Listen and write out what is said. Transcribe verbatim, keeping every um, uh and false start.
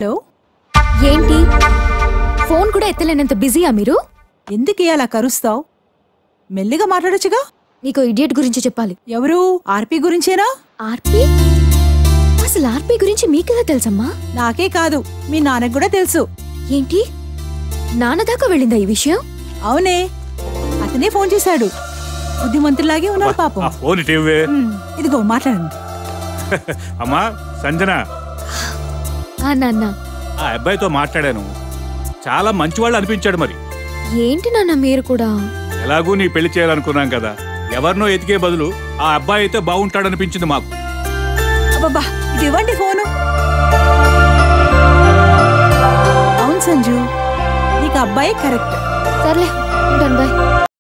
Hello ఏంటి phone కూడా ఎత్తలేనంత బిజీయా మీరు? ఎందుకు అలా కరుస్తావు? మెల్లిగా మాట్లాడొచ్చుగా. నీకు ఇడియట్ గురించి చెప్పాలి. ఎవరు? ఆర్పి గురించేనా? ఆర్పి? అసలు ఆర్పి గురించి మీకెలా తెలుసమ్మా? నాకే కాదు, మీ నాన్నకు కూడా తెలుసు. ఏంటి, నాన్న దాకా వెళ్ళిందా ఈ విషయం? అవునే, అతనే ఫోన్ చేశాడు. బుద్ధిమంతులాగే ఉన్నాడు పాపం. ఇదిగో మాట్లాడండి. అమ్మా సంజన, ఆ నాన్న, ఆ అబ్బాయితో మాట్లాడాను. చాలా మంచివాళ్ళు అనిపించాడు. మరి ఏంటి నాన్న మీరు కూడా? ఎలాగూ నీ పెళ్లి చేయాలనుకున్నాం కదా, ఎవరినో ఎతికే బదులు ఆ అబ్బాయి అయితే బాగుంటాడనిపించింది మాకు. అబ్బబ్బా, ఇది ఇవ్వండి ఫోను. అవును సంజు, నీకు అబ్బాయి కరెక్ట్. సర్లే, ఉంటాను, బాయ్.